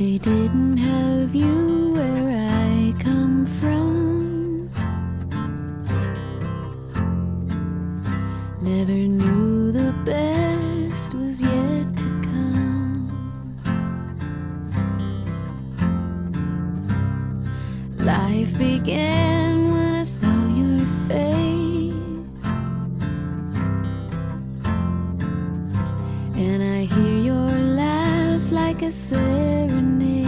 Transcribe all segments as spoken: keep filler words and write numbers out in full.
They didn't have you where I come from. Never knew the best was yet to come. Life began when I saw your face, and I hear your laugh like a serenade.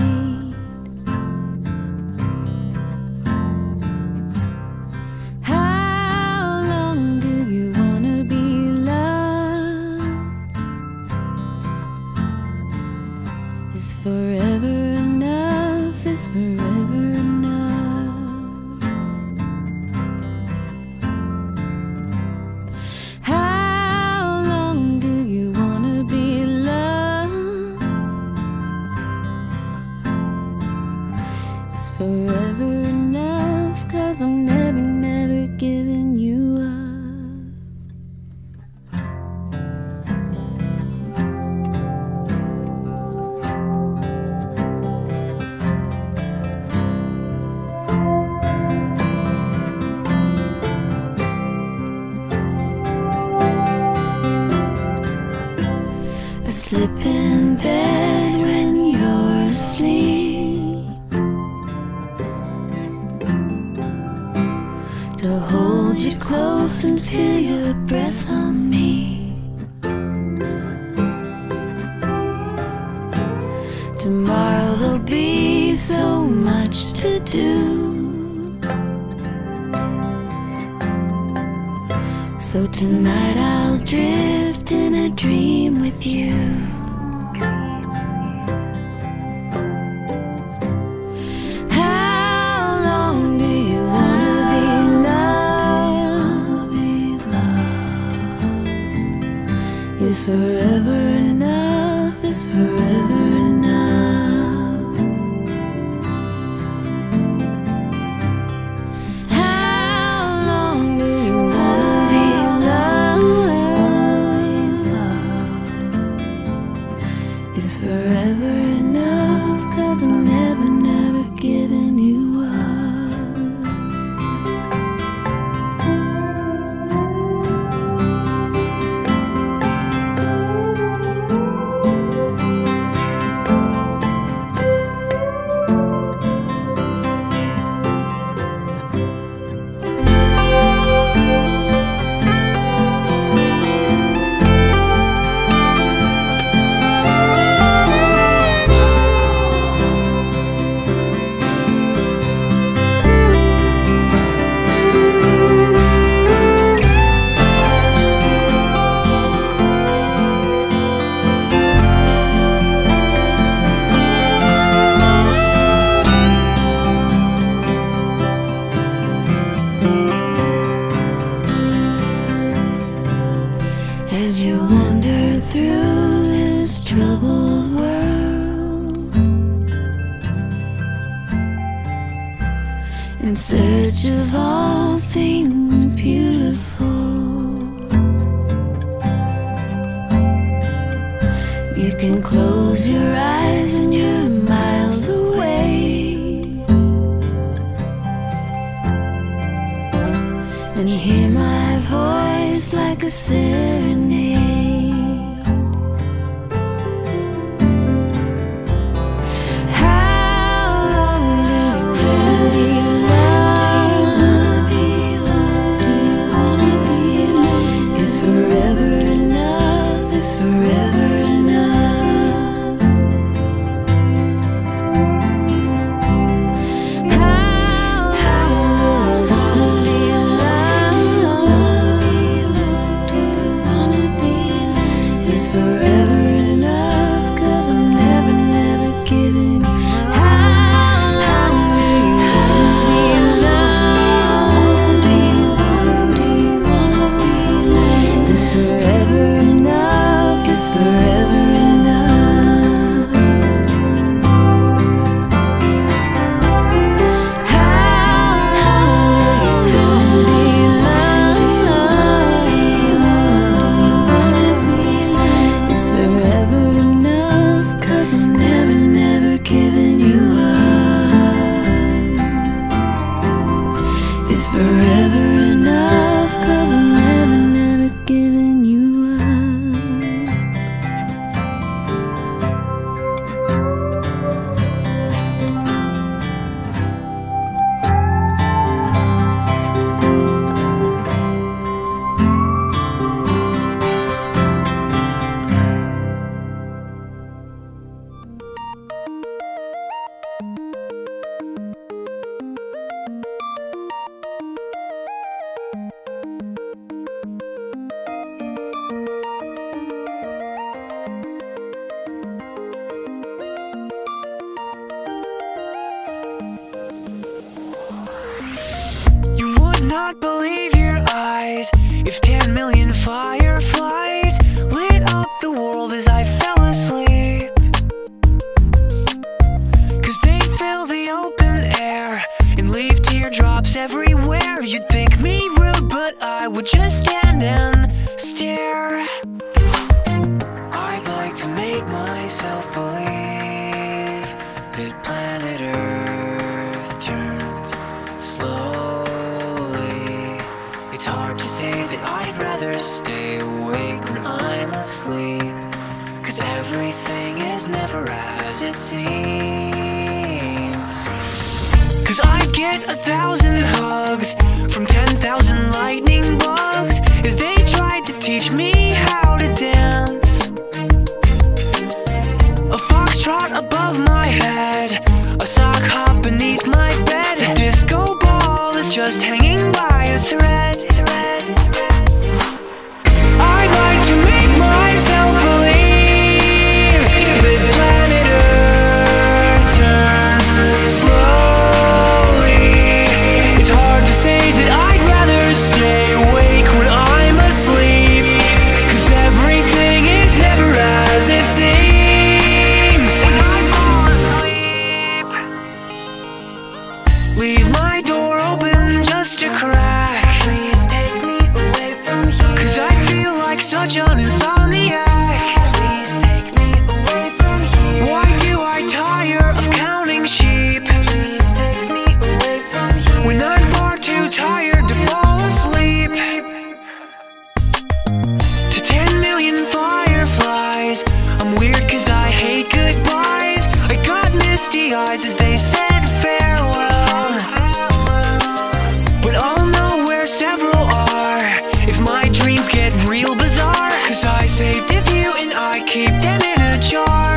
How long do you wanna be loved? Is forever enough? Is forever enough? How long do you wanna be loved? Is forever enough? 'Cause I'm never, never giving you up. I slip in bed when you're asleep, to hold you close and feel your breath on me. Tomorrow there'll be so much to do, so tonight I'll drift in a dream with you. How long do you wanna be loved? Is forever enough? Is forever enough? How long do you wanna be loved? Is forever enough? 'Cause I'm never, never giving you up. As you wander through this troubled world, in search of all things beautiful, you can close your eyes and you're miles away, and hear my voice like a serenade. How long do you wanna be loved? Do you wanna be loved? Is forever enough? Is forever enough? How long do you wanna be loved? Do you wanna be loved? Is forever enough? 'Cause I'm never, never giving. How long do you wanna be loved? Do you wanna be loved? Is forever enough? Is forever enough? How long do you wanna be loved? Do you wanna be loved? Is forever enough? 'Cause I'm never, never giving. not believe your eyes if ten million fireflies lit up the world as I fell asleep. Cause they fill the open air and leave teardrops everywhere. You'd think me rude, but I would just stand and stare. I'd like to make myself believe that planet Earth turns slowly. It's hard to say that I'd rather stay awake when I'm asleep, cause everything is never as it seems. Cause I get a thousand hugs from ten thousand lightning bugs as they tried to teach me how to dance. A foxtrot above my head, a sock hop beneath my bed. A disco ball is just hanging by a thread. I'd like to make myself believe that planet Earth turns slowly. It's hard to say that I'd rather stay awake when I'm asleep, cause everything is never as it seems. Leave my door open just a crack. Please take me away from here, cause I feel like such an insomniac. Please take me away from here. Why do I tire of counting sheep? Please take me away from here, when I'm far too tired to fall asleep. To ten million fireflies, I'm weird cause I hate goodbyes. I got misty eyes as they said farewell, but I'll know where several are if my dreams get real bizarre, cause I saved a few and I keep them in a jar.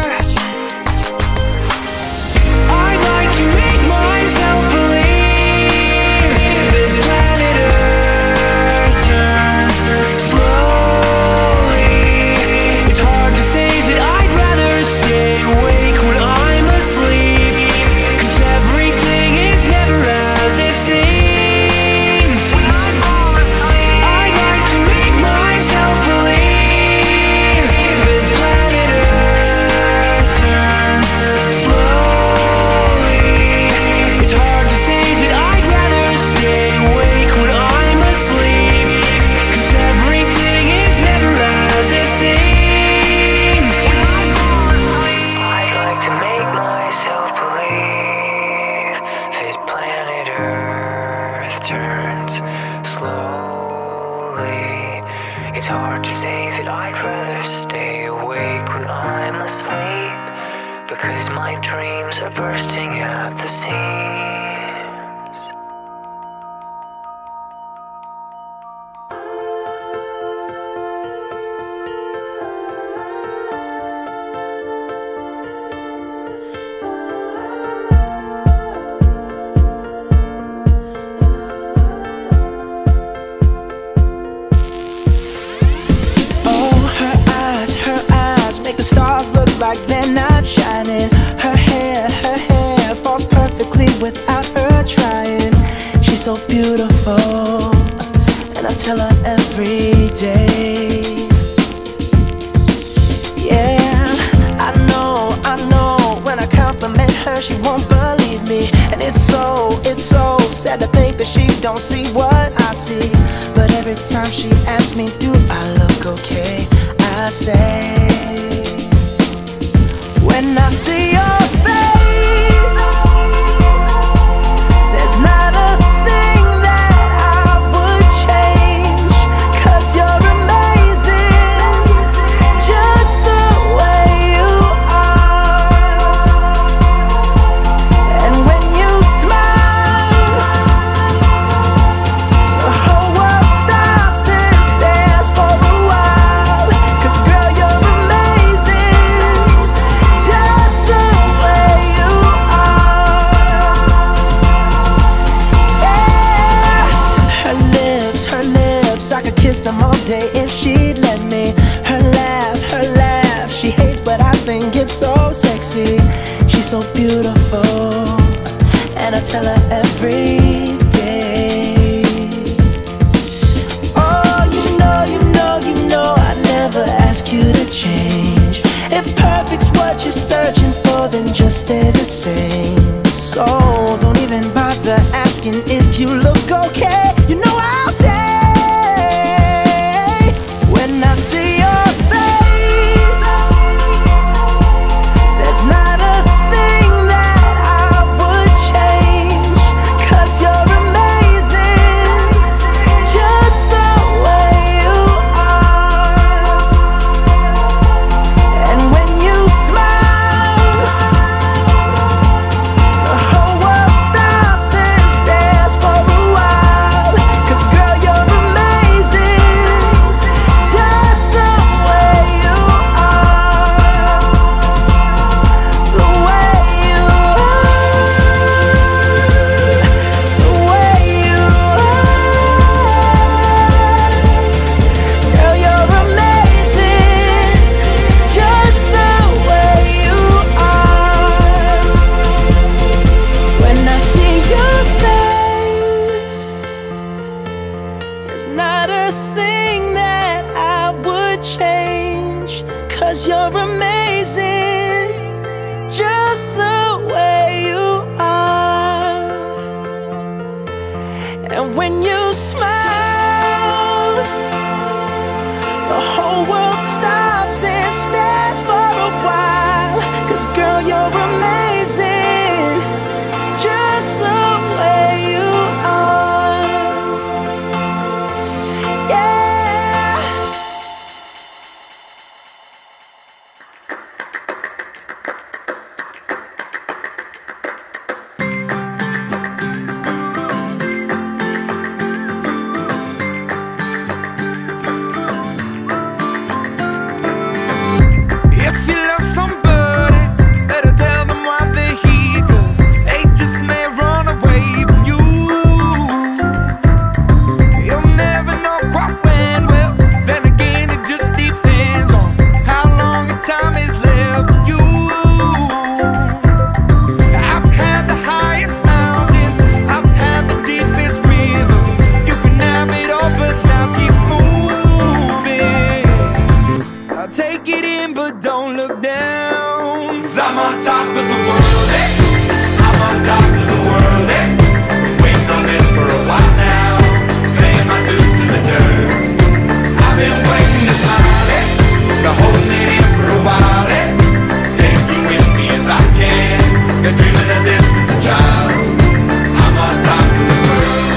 I'd like to make myself believe that planet Earth turns slowly. It's hard to say that I'd rather stay awake when I'm asleep, cause everything is never as it seems. I'd like to make myself believe that planet Earth turns slowly. It's hard to say that I'd rather stay awake when I'm asleep, cause everything is never as it seems. I'd like to make myself believe that planet Earth turns slowly. It's hard to say that I'd rather stay awake when I'm asleep, because my dreams are bursting at the seams. Oh, her eyes, her eyes make the stars look like they're not shining. Her hair, her hair falls perfectly without her trying. She's so beautiful, and I tell her every day. Yeah, I know, I know, when I compliment her she won't believe me. And it's so, it's so sad to think that she don't see what I see. But every time she asks me, do I look okay, I say, when I see your face, there's not a thing that I would change, cause you're amazing, just the way you are. And when you smile, the whole world stops and stares for a while, cause girl, you're amazing, just the way you are. Yeah. Her lips, her lips, I could kiss them all day if she'd let me. Her laugh, her laugh, she hates but I think it's so sexy. She's so beautiful, and I tell her every day. to change. If perfect's what you're searching for, then just stay the same. So don't even bother asking if you look okay. You know I'll say, when I see your face, there's not a thing that I would change. 'Cause you're amazing, just the way you are. And when you smile, the whole world stops and stares for a while. 'Cause girl, you're amazing, just the way you are. The way you are, the way you are. Girl, you're amazing, just the way you are. When I see your face, there's not a thing that I would change. 'Cause you're amazing, just the way you are. And when you smile, the whole world stops and stares for a while. 'Cause girl, you're amazing, just the way you are. Yeah. If you love somebody, better tell them why they're here. 'Cause they just may run away from you. You'll never know quite when. Well, then again, it just depends on how long your time is left for you. I've had the highest mountains, I've had the deepest river. You can have it all, but life keeps moving. I'll take it in, but don't look down. 'Cause I'm on top of the world, eh? I'm on top of the world, eh? Been waiting on this for a while now, paying my dues to the dirt. I've been waiting to smile, eh? Been holding it in for a while, eh? Take you with me if I can. Been dreaming of this since a child. I'm on top of the world.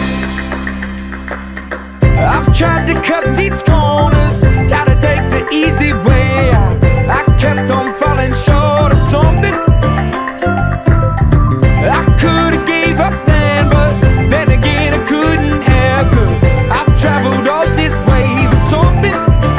I've tried to cut these corners, try to take the easy way out. I kept on falling short of something. I could've gave up then, but then again I couldn't have. 'Cause I've traveled all this way for something.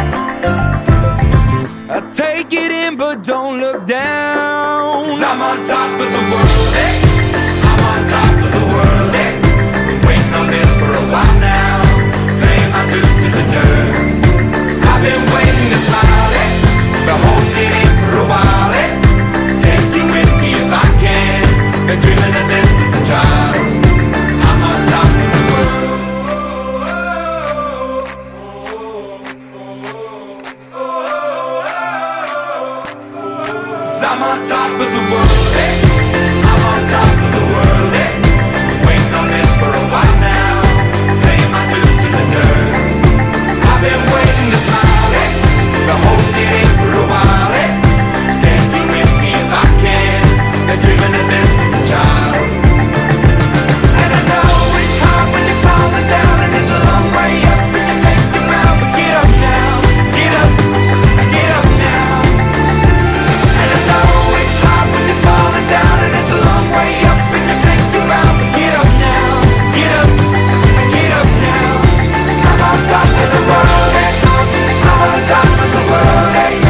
I take it in, but don't look down. 'Cause I'm on top of the world, eh? I'm on top of the world, eh? Been waiting on this for a while now, paying my dues to the dirt. I've been waiting to smile, eh? Been holding it in for a while, eh? Take you with me if I can. Been dreaming of this since a child. I'm on top of the world. 'Cause I'm on top of the world, eh? I'm on top of the world, eh? Been waiting on this for a while now, paying my dues to the dirt. I've been waiting to smile, eh? Been holding it in for a while, eh? Take you with me if I can. Been dreaming of this since a child. And I know it's hard when you're falling down, and it's a long way up, and you make it round. But get up now, get up, get up now. And I know it's hard when you're falling down, and it's a long way up, and you make it round. But get up now, get up, get up now. 'Cause I'm on top of the world, eh? I'm on top of the world, eh?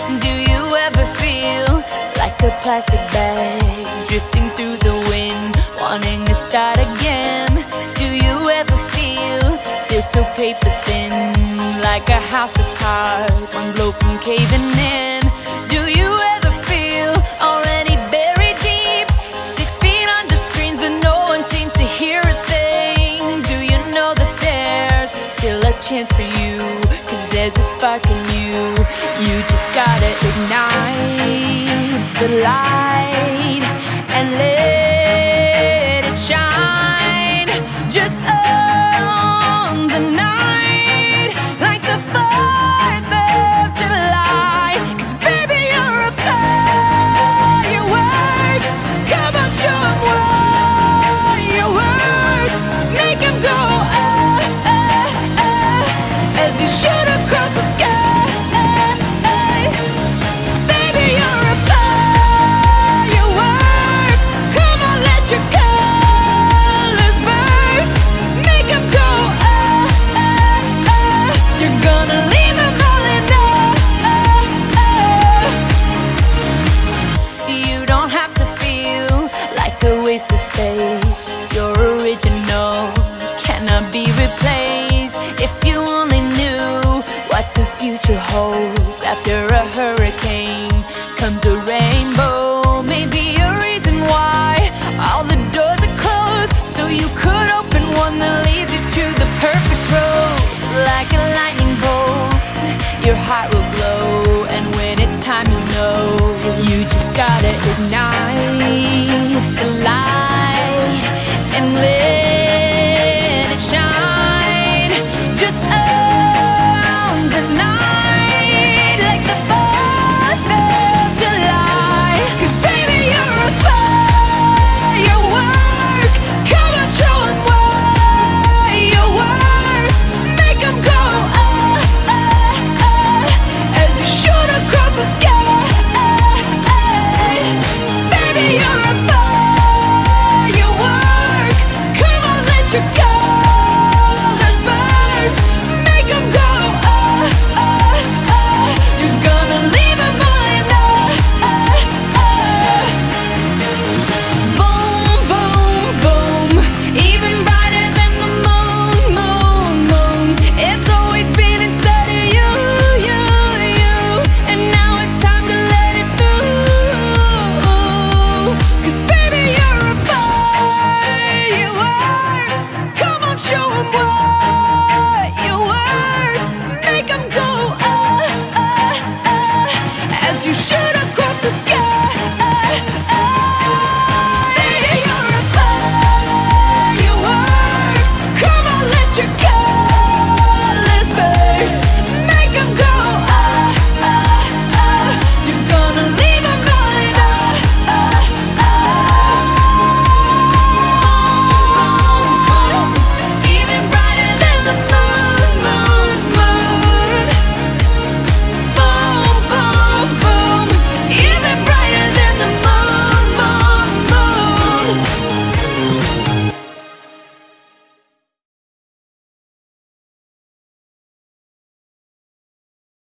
Do you ever feel like a plastic bag drifting through the wind, wanting to start again? Do you ever feel, feel so paper thin, like a house of cards, one blow from caving in? Do you ever feel already buried deep, six feet under screens but no one seems to hear a thing? Do you know that there's still a chance for you, cause there's a spark in you? You just gotta ignite the light and let it shine. Just own the night like the fourth of July. Cause baby, you're a firework. Come on, show 'em what you work. Make 'em go ah, ah, ah, as you shoot across the sky. Baby, you're a firework. Come on, let your colors burst. Make 'em go ah, ah, ah. You're gonna leave 'em all in awe. You don't have to feel like a wasted space. You're original, cannot be replaced. If you only knew what the future holds. After a hurricane comes a rainbow. Maybe a reason why all the doors are closed, so you could open one that leads you to the perfect road. Like a lightning bolt, your heart will